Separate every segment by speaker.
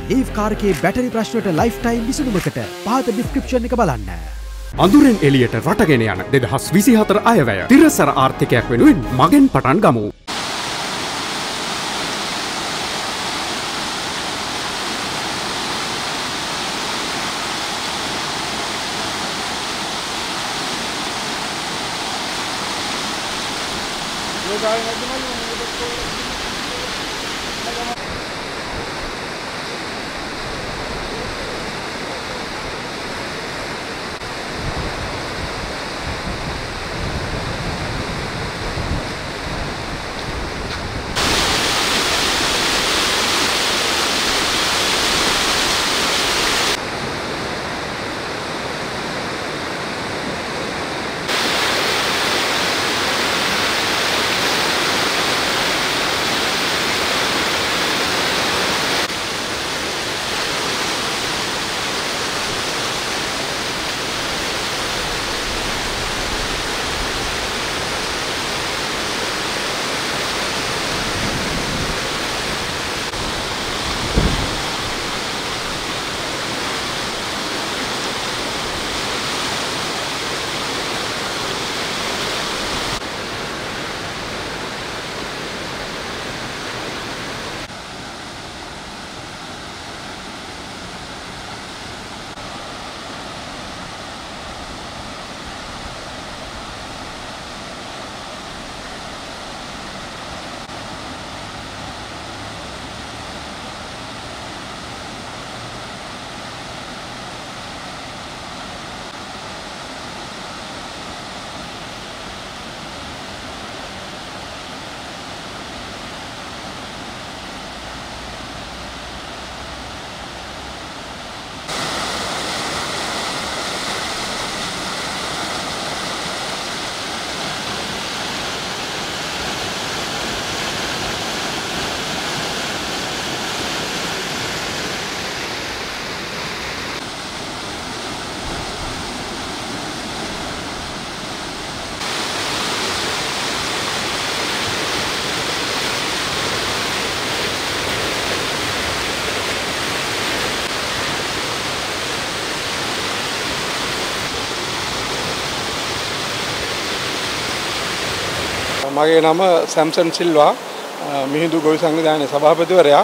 Speaker 1: ඒව් කාර්කේ බැටරි ප්‍රශ්නවලට life time විසඳුමකට පහත ඩිස්ක්‍රිප්ෂන් එක බලන්න.
Speaker 2: අඳුරෙන් එළියට රටගෙන යන 2024 අයවැය තිරසර ආර්ථිකයක් වෙනුවෙන් මගෙන් පටන් ගමු.
Speaker 3: මගේ නම සැම්සන් සිල්වා මිහිඳු ගොවි සංවිධානයේ සභාපතිවරයා.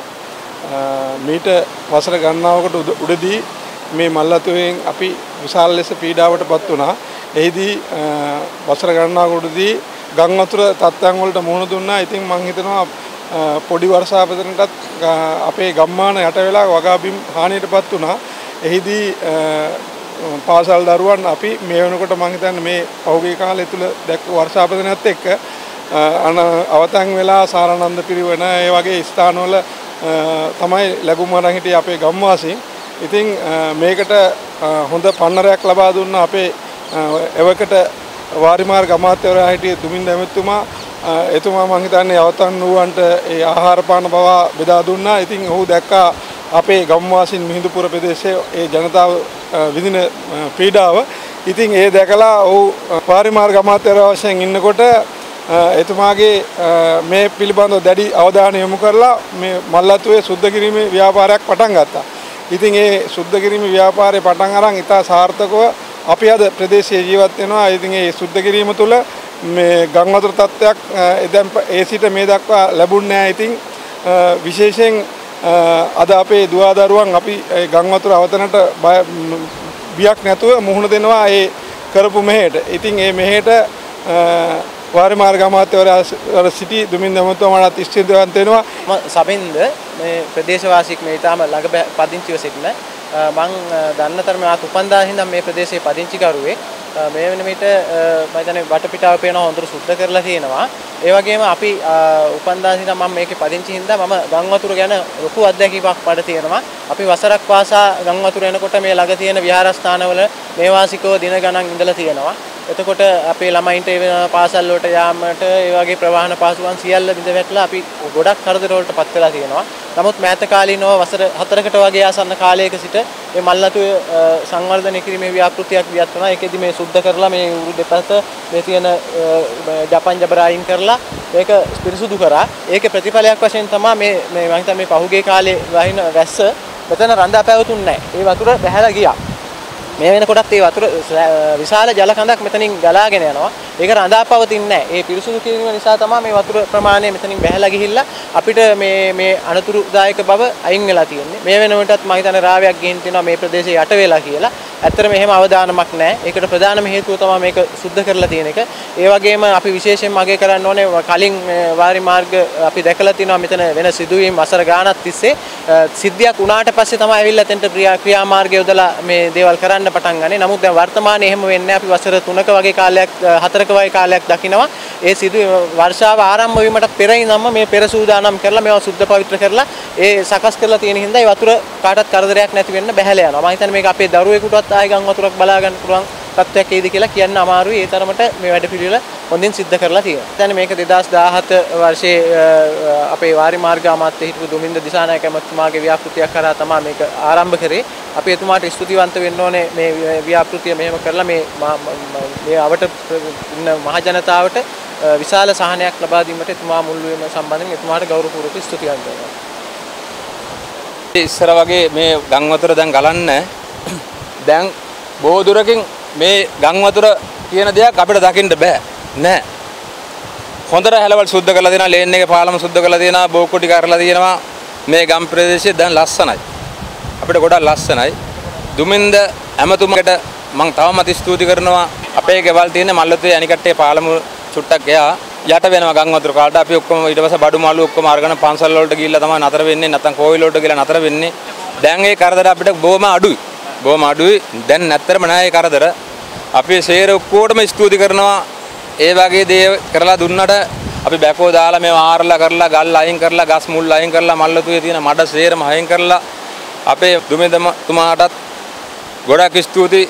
Speaker 3: මීට වසර ගණනාවකට උඩදී මේ මල්ලතුවෙන් අපි විශාල ලෙස පීඩාවටපත් වුණා. එහිදී වසර ගණනාවකට උඩදී ගම් වතුර තත්ත්වයන් වලට මුහුණ දුන්නා. ඉතින් මම හිතනවා පොඩි වර්ෂාපතනටත් අපේ ගම්මාන යට වෙලා වගා බිම් හානියටපත් වුණා. එහිදී පාසල් දරුවන් අපි මේ වෙනකොට මම හිතන්නේ මේ පහුගිය කාලය තුල දැක්ක වර්ෂාපතනයත් එක්ක අවතන් වෙලා සාරානන්ද පිරිවෙන ඒ වගේ ස්ථානවල තමයි ලැබුම් අරන් හිටියේ අපේ ගම්වාසීන්. ඉතින් මේකට හොඳ පන්නරයක් ලබා දුන්න අපේ එවකට වාරිමාර්ග අමාත්‍යවරයා හිටියේ දුමින්ද ඇමතුමා. එතුමා මම හිතන්නේ අවතන් වූවන්ට ඒ ආහාර පාන බව බෙදා දුන්නා. ඉතින් ඔහු දැක්කා අපේ ගම්වාසීන් මිහිඳුපුර ප්‍රදේශයේ ඒ ජනතාව විඳින පීඩාව. ඉතින් ඒ දැකලා ඔහු වාරිමාර්ග අමාත්‍යවරයා වශයෙන් ඉන්නකොට එතුමාගේ මේ පිළිබඳව දැඩි අවධානය යොමු කරලා මේ මල්ලතුවේ සුද්ධ කිරීමේ ව්‍යාපාරයක් පටන් ගත්තා. ඉතින් ඒ සුද්ධ කිරීමේ ව්‍යාපාරේ පටන් අරන් ඉතා සාර්ථකව අපි අද ප්‍රදේශයේ ජීවත් වෙනවා. ඉතින් ඒ සුද්ධ කිරීම තුළ මේ ගම් වතුර තත්ත්වයක් දැන් ඒ සිට මේ දක්වා ලැබුණේ නැහැ. ඉතින් විශේෂයෙන් අද අපේ දුවදරුවන් අපි ගම් වතුර අවතනට බියක් නැතුව මුහුණ දෙනවා ඒ කරපු මෙහෙට. ඉතින් ඒ මෙහෙට වාරිමාර්ග අමාත්‍යවරයා සිටි දුමින්ද ඇමතුමාට ස්තුතිවන්ත වෙනවා.
Speaker 4: සමින්ද මේ ප්‍රදේශවාසීක් මේ ඊටම ළඟ පදිංචිව සිටින මම දන්න තරම ආත් උපන්දා හින්දා මේ ප්‍රදේශයේ පදිංචි කරුවෙක්. මේ වෙන විට මම හිතන්නේ වටපිටාව පේනවා හොඳට සුද්ධ කරලා තියෙනවා. ඒ වගේම අපි උපන්දා හින්දා මම මේකේ පදිංචි හින්දා මම ගම් වතුර ගැන ලොකු අත්දැකීමක් මට තියෙනවා. අපි වසරක් වාසා ගම් වතුර එනකොට මේ ළඟ තියෙන විහාරස්ථානවල මේ වාසිකව දින ගණන් ඉඳලා තියෙනවා. එතකොට අපේ ළමයින්ට පාසල් වලට යාමට ඒ වගේ ප්‍රවාහන පාසුකම් සියල්ල බිඳ වැටලා අපි ගොඩක් කරදර වලට පත් වෙලා තියෙනවා. නමුත් මෑත කාලීනව වසර 4කට වගේ ආසන්න කාලයක සිට මේ මල්ලතුවේ සංවර්ධනය කිරීමේ ව්‍යාපෘතියක් වියත් වුණා. ඒකෙදි මේ සුද්ධ කරලා මේ උරු දෙපැත්ත මේ තියෙන ජපන් ජබර අයින් කරලා මේක පිරිසුදු කරා. ඒකේ ප්‍රතිඵලයක් වශයෙන් තමයි මේ මම හිතන්නේ මේ පහුගිය කාලේ වහින වැස්ස මෙතන රඳා පැවතුන්නේ නැහැ. ඒ වතුර බැහැලා ගියා. මේ වෙනකොටත් ඒ වතුර විශාල ජල කඳක් මෙතනින් ගලාගෙන යනවා. ඒක රඳා පවතින්නේ නැහැ. ඒ පිරිසුදු කිරීම නිසා තමයි මේ වතුර ප්‍රමාණය මෙතනින් බැහැලා ගිහිල්ලා අපිට මේ අනතුරුදායක බව අයින් වෙලා තියෙන්නේ. මේ වෙනකොටත් මම හිතන්නේ රාවයක් ගිහින් තිනවා මේ ප්‍රදේශයේ යට වෙලා කියලා. ඇත්තටම එහෙම අවදානමක් නැහැ. ඒකට ප්‍රධානම හේතුව තමයි මේක සුද්ධ කරලා තියෙන එක. ඒ වගේම අපි විශේෂයෙන්ම අගය කරන්න ඕනේ කලින් වාරි මාර්ග අපි දැකලා තිනවා මෙතන වෙන සිදුවීම් වසර ගාණක් තිස්සේ සිද්ධියක් වුණාට පස්සේ තමයි ඇවිල්ලා එතනට ක්‍රියාමාර්ගය යොදලා මේ දේවල් කරන්න පටන් ගන්නේ. නමුත් දැන් වර්තමානයේ එහෙම වෙන්නේ අපි වසර 3ක වගේ කාලයක් 4ක වගේ කාලයක් දකිනවා. ඒ වර්ෂාව ආරම්භ වීමට පෙර ඉඳන්ම මේ පෙර සූදානම් කරලා මේවා සුද්ධ පවිත්‍ර කරලා ඒ සකස් කරලා තියෙන හින්දා ඒ වතුර කාටවත් කරදරයක් නැති වෙන්න බැහැලා යනවා. මම හිතන්නේ මේක අපේ දරුවෙකුටවත් ආයෙ ගම් වතුරක් බලා ගන්න පුළුවන් තත්ත්වයක් එයිද කියලා කියන්න අමාරුයි. ඒ තරමට මේ වැඩ පිළිවෙල හොඳින් සිද්ධ කරලා තියෙනවා. දැන් මේක 2017 වර්ෂයේ අපේ වාරි මාර්ග අමාත්‍ය හිටපු දුමින්ද දිසානායක මහත්මයාගේ ව්‍යාපෘතියක් කරා තමයි මේක ආරම්භ කරේ. අපි එතුමාට ස්තුතිවන්ත වෙන්න ඕනේ මේ ව්‍යාපෘතිය මෙහෙම කරලා මේ අවට ඉන්න මහ ජනතාවට විශාල සහනයක් ලබා දීමට එතුමා මුල් වීම සම්බන්ධයෙන් එතුමාට ගෞරවපූර්වක ස්තුතිවන්ත වෙනවා.
Speaker 5: ඉස්සර වගේ මේ ගම් වතුර දැන් ගලන්න දැන් බොහෝ දුරකින් මේ ගම් වතුර කියන දෙයක් අපිට දකින්න බෑ නෑ. හොඳට හැලවල් සුද්ධ කරලා දෙනවා, ලේන් එකේ පාලම සුද්ධ කරලා දෙනවා, බෝකොටි කරලා දෙනවා. මේ ගම් ප්‍රදේශය දැන් ලස්සනයි. අපිට ගොඩක් ලස්සනයි. දුමින්ද ඇමතුමකට මම තවමත් ස්තුති කරනවා. අපේ ගෙවල් තියෙන මල්ලතුවේ අනිකට්ටේ පාලම චුට්ටක් ගියා යට වෙනවා ගම් වතුර කාලට. අපි ඔක්කොම ඊට පස්සේ බඩු මාළු ඔක්කොම අරගෙන පන්සල් වලට ගිහිල්ලා තමයි නතර වෙන්නේ, නැත්නම් කෝවිල වලට ගිහලා නතර වෙන්නේ. දැන් ඒ කරදර අපිට බොහොම අඩුයි. බොහොම අඩුයි. දැන් නැත්තරම නෑ ඒ කරදර. අපි සේර ඔක්කොටම ස්තුති කරනවා. ඒ වගේ දේ කරලා දුන්නට අපි බැකෝ දාලා මේව ආරලා කරලා ගල් අයින් කරලා ගස් මුල් අයින් කරලා මල්ලතුවේ තියෙන මඩ සේරම අයින් කරලා අපේ දුමින්දතුමාටත් ගොඩක් ස්තුතියි.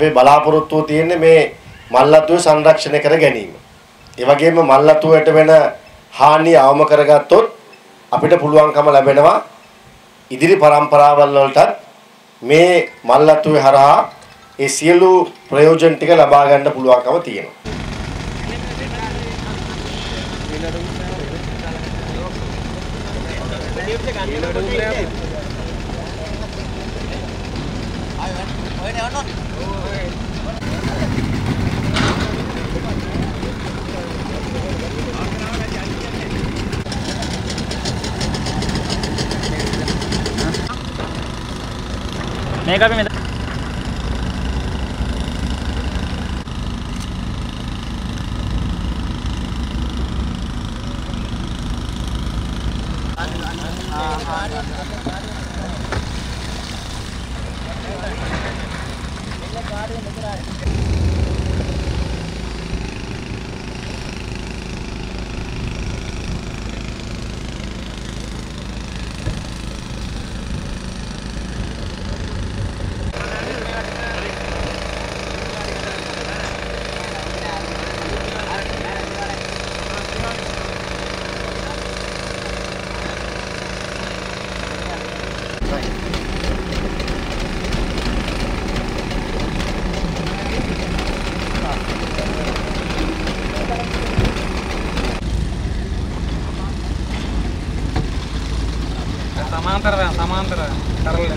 Speaker 6: මේ බලාපොරොත්තුව තියෙන්නේ මේ මල්ලතුවේ සංරක්ෂණය කර ගැනීම. ඒ වගේම මල්ලතුවට වෙන හානිය අවම කරගත්තොත් අපිට පුළුවන්කම ලැබෙනවා ඉදිරි පරම්පරාවල් වලටත් මේ මල්ලතුවේ හරහා ඒ සියලු ප්‍රයෝජන ටික ලබා ගන්න පුළුවන්කම තියෙනවා.
Speaker 7: මේක අපි මෙතන සමාන්තර කරලා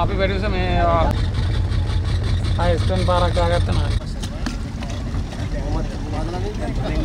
Speaker 7: අපි වැඩිස මේ ආයෙ ස්ටන් පාරක් දාගත්තා නා.